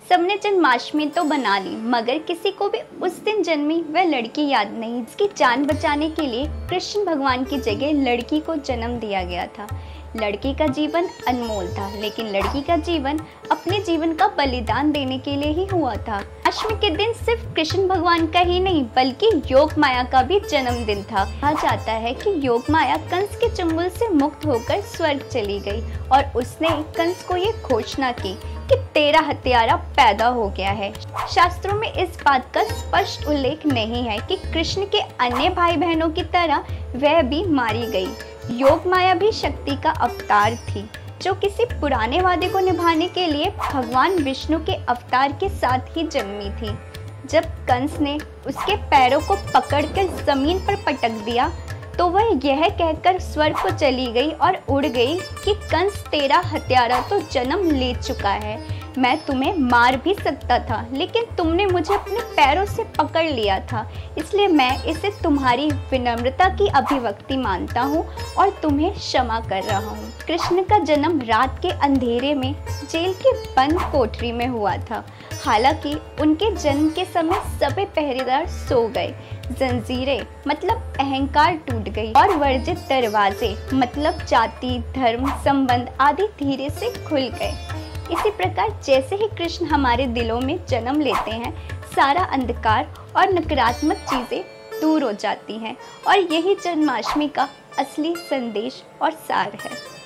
सबने जन्माष्टमी तो बना ली, मगर किसी को भी उस दिन जन्मी वह लड़की याद नहीं जिसकी जान बचाने के लिए कृष्ण भगवान की जगह लड़की को जन्म दिया गया था। लड़की का जीवन अनमोल था, लेकिन लड़की का जीवन अपने जीवन का बलिदान देने के लिए ही हुआ था। अष्टमी के दिन सिर्फ कृष्ण भगवान का ही नहीं बल्कि योग माया का भी जन्मदिन था। कहा जाता है कि योग माया कंस के चंगुल से मुक्त होकर स्वर्ग चली गई और उसने कंस को ये घोषणा की कि तेरा हत्यारा पैदा हो गया है। शास्त्रों में इस बात का स्पष्ट उल्लेख नहीं है कि कृष्ण के अन्य भाई बहनों की तरह वह भी मारी गई। योग माया भी शक्ति का अवतार थी, जो किसी पुराने वादे को निभाने के लिए भगवान विष्णु के अवतार के साथ ही जन्मी थी। जब कंस ने उसके पैरों को पकड़कर जमीन पर पटक दिया तो वह यह कहकर स्वर्ग को चली गई और उड़ गई कि कंस तेरा हत्यारा तो जन्म ले चुका है। मैं तुम्हें मार भी सकता था, लेकिन तुमने मुझे अपने पैरों से पकड़ लिया था, इसलिए मैं इसे तुम्हारी विनम्रता की अभिव्यक्ति मानता हूँ और तुम्हें क्षमा कर रहा हूँ। कृष्ण का जन्म रात के अंधेरे में जेल के बंद कोठरी में हुआ था। हालांकि उनके जन्म के समय सभी पहरेदार सो गए, जंजीरें मतलब अहंकार टूट गई और वर्जित दरवाजे मतलब जाति, धर्म, संबंध आदि धीरे से खुल गए। इसी प्रकार जैसे ही कृष्ण हमारे दिलों में जन्म लेते हैं, सारा अंधकार और नकारात्मक चीजें दूर हो जाती हैं और यही जन्माष्टमी का असली संदेश और सार है।